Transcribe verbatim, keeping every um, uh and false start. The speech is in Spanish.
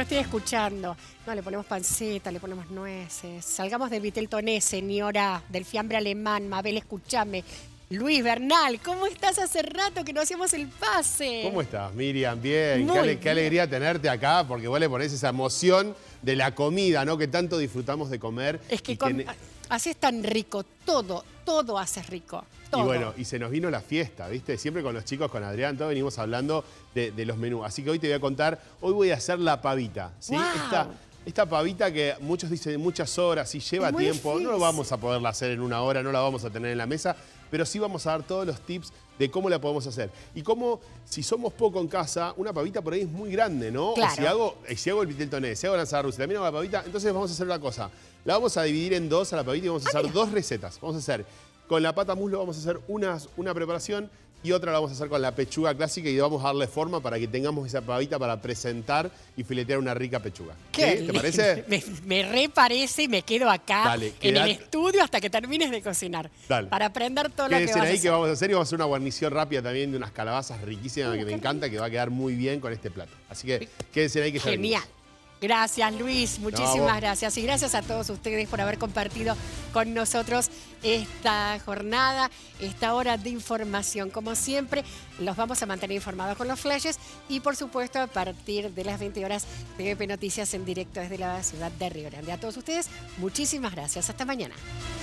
no estoy escuchando. No, le ponemos panceta, le ponemos nueces. Salgamos del vitel toné, señora, del fiambre alemán. Mabel, escúchame. Luis Bernal, ¿cómo estás? Hace rato que no hacíamos el pase. ¿Cómo estás, Miriam? Bien, Muy qué, ale bien. qué alegría tenerte acá, porque vos le ponés esa emoción de la comida, ¿no? Que tanto disfrutamos de comer. Es que y con... que... haces tan rico, todo, todo haces rico. Todo. Y bueno, y se nos vino la fiesta, ¿viste? Siempre con los chicos, con Adrián, todos venimos hablando de, de los menús. Así que hoy te voy a contar, hoy voy a hacer la pavita, ¿sí? Wow. Esta, esta pavita que muchos dicen muchas horas y lleva Muy tiempo, difícil. no lo vamos a poderla hacer en una hora, no la vamos a tener en la mesa, pero sí vamos a dar todos los tips de cómo la podemos hacer. Y cómo, si somos poco en casa, una pavita por ahí es muy grande, ¿no? Claro. O si hago, si hago el vitel toné, si hago la ensalada rusa, también hago la pavita, entonces vamos a hacer una cosa. La vamos a dividir en dos a la pavita y vamos a Ah, hacer mira. dos recetas. Vamos a hacer, con la pata muslo vamos a hacer una, una preparación y otra la vamos a hacer con la pechuga clásica y vamos a darle forma para que tengamos esa pavita para presentar y filetear una rica pechuga. Qué ¿Sí? ¿Te parece? Me, me re parece y me quedo acá Dale, en el quedate. estudio hasta que termines de cocinar. Dale. Para aprender todo lo que Quédense vas a ahí hacer. que vamos a hacer y vamos a hacer una guarnición rápida también de unas calabazas riquísimas Uh, que me qué encanta, que va a quedar muy bien con este plato. Así que quédense ahí que ya Genial. venimos. Gracias, Luis. Muchísimas No, vos. gracias. Y gracias a todos ustedes por haber compartido con nosotros esta jornada, esta hora de información. Como siempre, los vamos a mantener informados con los flashes y, por supuesto, a partir de las veinte horas, T V P Noticias en directo desde la ciudad de Río Grande. A todos ustedes, muchísimas gracias. Hasta mañana.